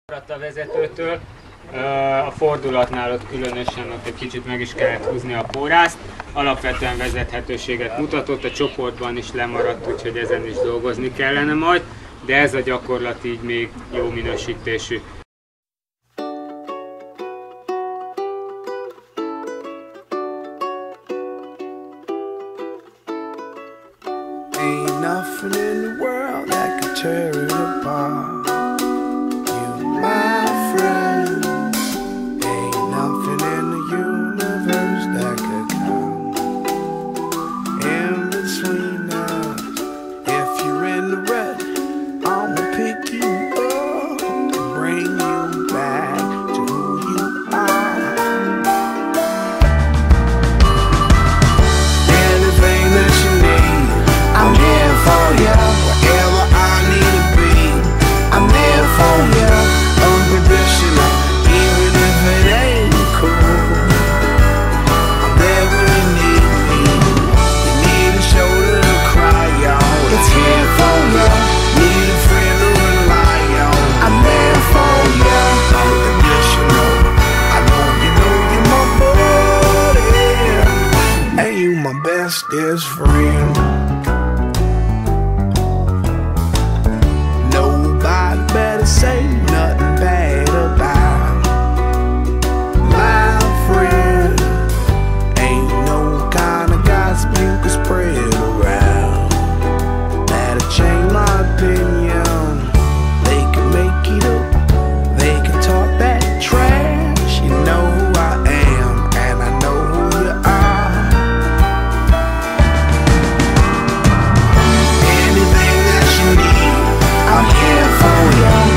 A vezetőtől, a fordulatnál ott különösen ott egy kicsit meg is kellett húzni a pórászt. Alapvetően vezethetőséget mutatott, a csoportban is lemaradt, úgyhogy ezen is dolgozni kellene majd, de ez a gyakorlat így még jó minősítésű. Ain't nothing in the world that could tear it apart. You, my friend. Ain't nothing in the universe that could come in between us. If you're in the red, I'ma pick you up and bring you back to who you are. Anything that you need, I'm here for you. Wherever I need to be, I'm there for you. Unconditional, even if it ain't cool. I'm there when you need me. You need a shoulder to cry on. It's here for you. Need a friend to rely on. I'm there for you. Unconditional, I know you're my buddy, and you my bestest friend. Say nothing bad about my friend. Ain't no kind of gossip you can spread around that'll change my opinion. They can make it up, they can talk that trash. You know who I am, and I know who you are. Anything that you need, I'm here for you.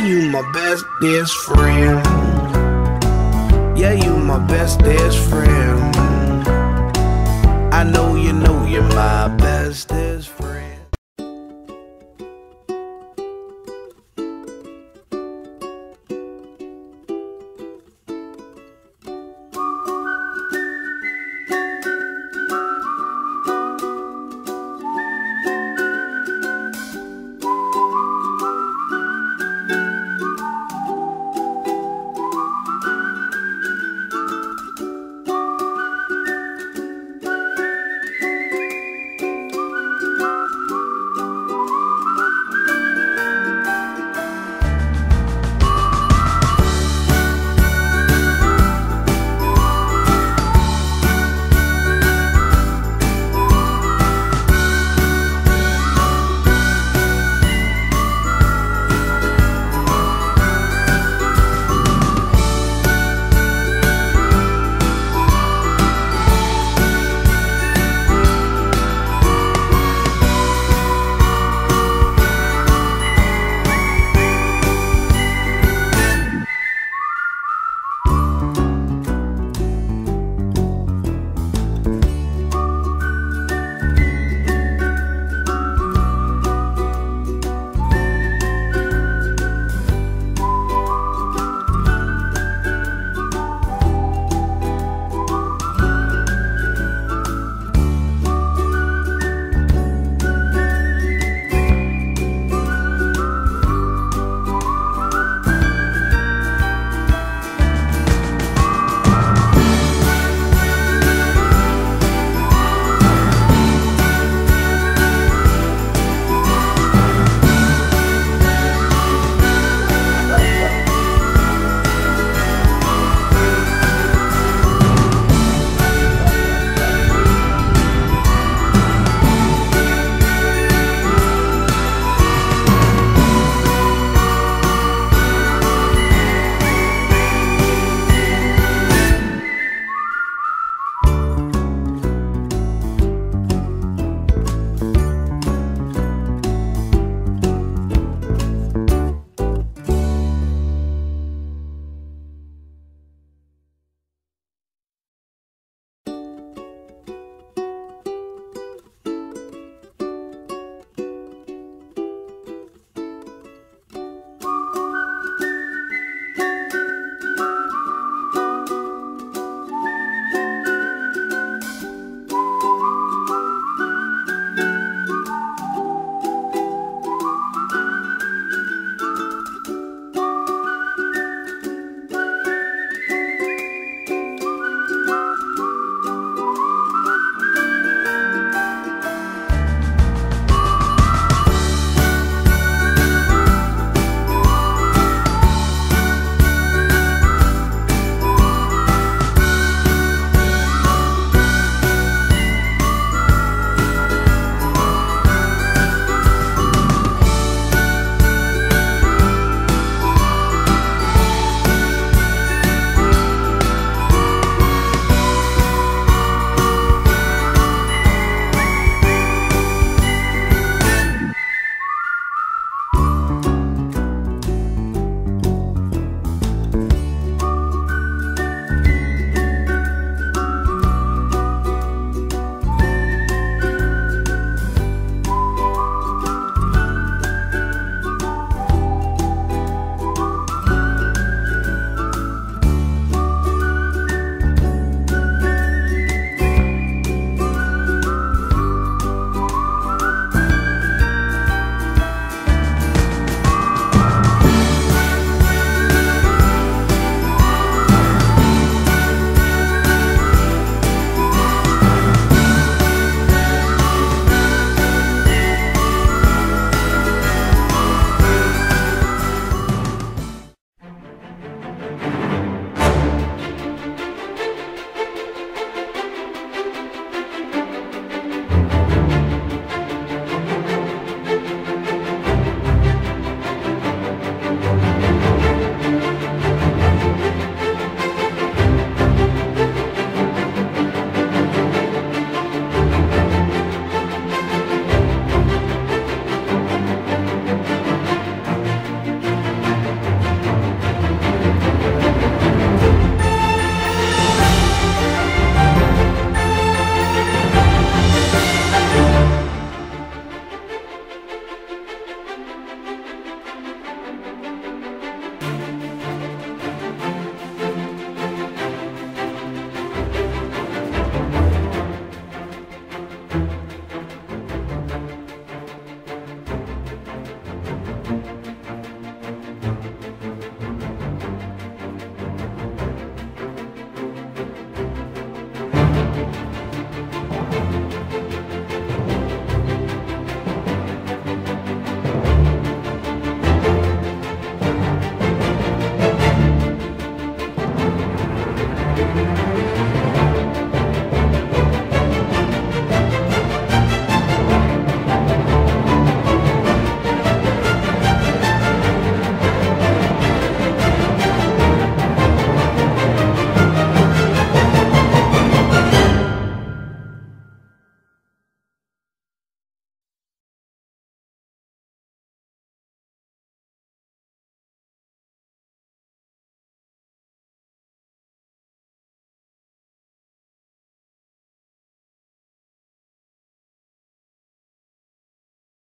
Bestest friend, yeah, you my bestest friend.